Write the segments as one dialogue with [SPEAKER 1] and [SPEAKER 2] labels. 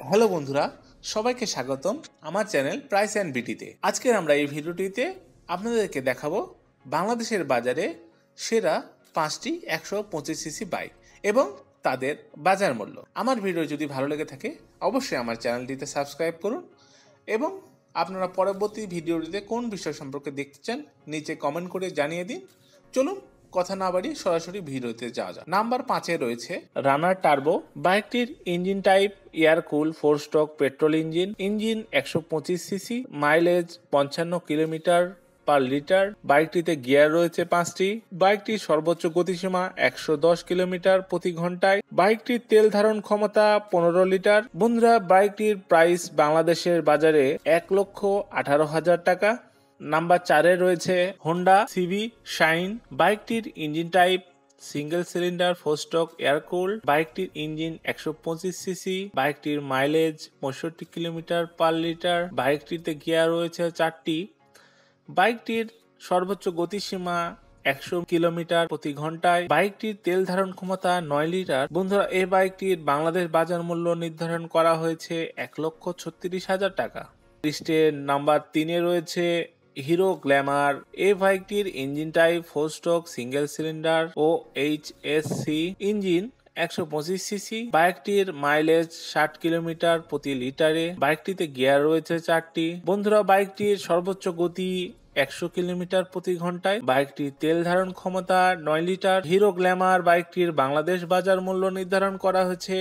[SPEAKER 1] Hello বন্ধুরা, সবাইকে স্বাগতম আমার চ্যানেল প্রাইস অ্যান্ড বিটিতে। আজকের আমরা এই ভিডিওটিতে আপনাদেরকে দেখাবো বাংলাদেশের বাজারে সেরা 5টি 125cc বাইক এবং তাদের বাজার মূল্য। আমার ভিডিও যদি ভালো লেগে থাকে অবশ্যই আমার চ্যানেলটিতে সাবস্ক্রাইব করুন এবং আপনারা পরবর্তী ভিডিওটিতে কোন বিষয় সম্পর্কে দেখতে চান নিচে কমেন্ট করে জানিয়ে দিন। চলুন কথা না বাড়িয়ে সরাসরি ভিডিওতে যাওয়া যাক। নাম্বার 5-এ রয়েছে রানার টার্বো। বাইকটির engine type air cool 4 stroke petrol engine 125cc, mileage 55 kilometre per litre. বাইকটিতে গিয়ার রয়েছে 5টি। বাইকটির সর্বোচ্চ গতিসীমা 110 কিলোমিটার প্রতি ঘন্টায়। বাইকটির তেল ধারণ ক্ষমতা 15 লিটার। বন্ধুরা, বাইকটির প্রাইস বাংলাদেশের বাজারে 1,18,000 টাকা। নাম্বার 4-এ রয়েছে হোন্ডা সিভি শাইন। বাইকটির engine type single cylinder 4 stroke air cool. বাইকটির ইঞ্জিন 125cc। বাইকটির মাইলেজ 65 কিলোমিটার পার লিটার। বাইকটিতে গিয়ার রয়েছে 4টি। বাইকটির সর্বোচ্চ গতিসীমা 100 কিলোমিটার প্রতি ঘন্টায়। বাইকটির তেল ধারণ ক্ষমতা 9 লিটার। বন্ধুরা, এই বাইকটির বাংলাদেশ বাজার মূল্য নির্ধারণ করা হয়েছে 1,36,000 টাকা। লিস্টের নাম্বার 3-এ রয়েছে হিরো গ্ল্যামার। এই বাইকটির engine type 4 stroke single cylinder ও এইচএসসি ইঞ্জিন 125cc। বাইকটির মাইলেজ 60 কিলোমিটার প্রতি লিটারে। বাইকটিতে গিয়ার রয়েছে 4টি। বন্ধুরা, বাইকটির সর্বোচ্চ গতি 100 কিলোমিটার প্রতি ঘন্টায়। বাইকটির তেল ধারণ ক্ষমতা 9 লিটার। হিরো গ্ল্যামার বাইকটির বাংলাদেশ বাজার মূল্য নির্ধারণ করা হয়েছে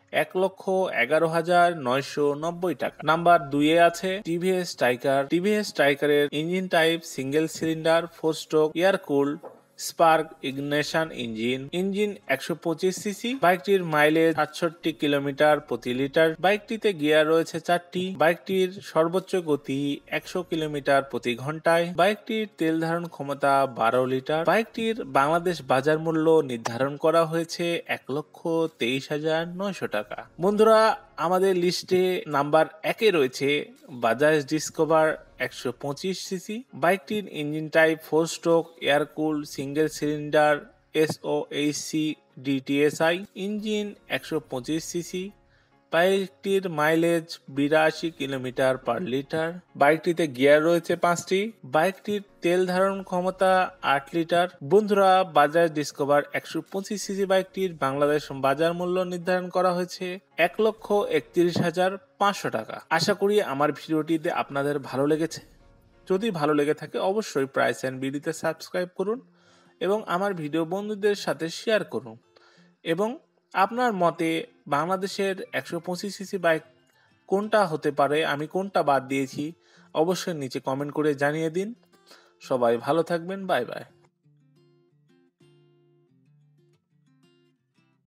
[SPEAKER 1] 1,11,990 টাকা। নাম্বার 2-এ আছে টিভিএস স্ট্রাইকার। টিভিএস স্ট্রাইকারের engine type single cylinder 4 stroke air cool spark ignition engine 125cc। বাইকটির মাইলেজ 68 কিলোমিটার প্রতি লিটার। বাইকটিতে গিয়ার রয়েছে 4টি। বাইকটির সর্বোচ্চ গতি 100 কিলোমিটার প্রতি ঘন্টায়। বাইকটির তেল ধারণ ক্ষমতা 12 লিটার। বাইকটির বাংলাদেশ বাজার মূল্য নির্ধারণ করা হয়েছে 1,23,900 টাকা। বন্ধুরা, আমাদের লিস্টে নাম্বার 1-এ রয়েছে বাজাজ ডিসকভার 125cc। বাইকটির engine type 4 stroke air cool single cylinder SOHC DTSI engine 125cc। বাইকটির মাইলেজ 82 কিলোমিটার পার লিটার। বাইকটিতে গিয়ার রয়েছে 5টি। বাইকটির তেল ধারণ ক্ষমতা 8 লিটার। বন্ধুরা, বাজাজ ডিসকভার 125cc বাইকটির বাংলাদেশ বাজার মূল্য নির্ধারণ করা হয়েছে 1,31,500 টাকা। আশা করি আমার ভিডিওটিতে আপনাদের ভালো লেগেছে। যদি ভালো লেগে থাকে অবশ্যই প্রাইস অ্যান্ড বিডিতে সাবস্ক্রাইব করুন এবং আমার ভিডিও বন্ধুদের সাথে শেয়ার করুন এবং আপনার মতে বাংলাদেশের 125cc বাইক কোনটা হতে পারে, আমি কোনটা বাদ দিয়েছি অবশ্যই নিচে কমেন্ট করে জানিয়ে দিন। সবাই ভালো থাকবেন। Bye by.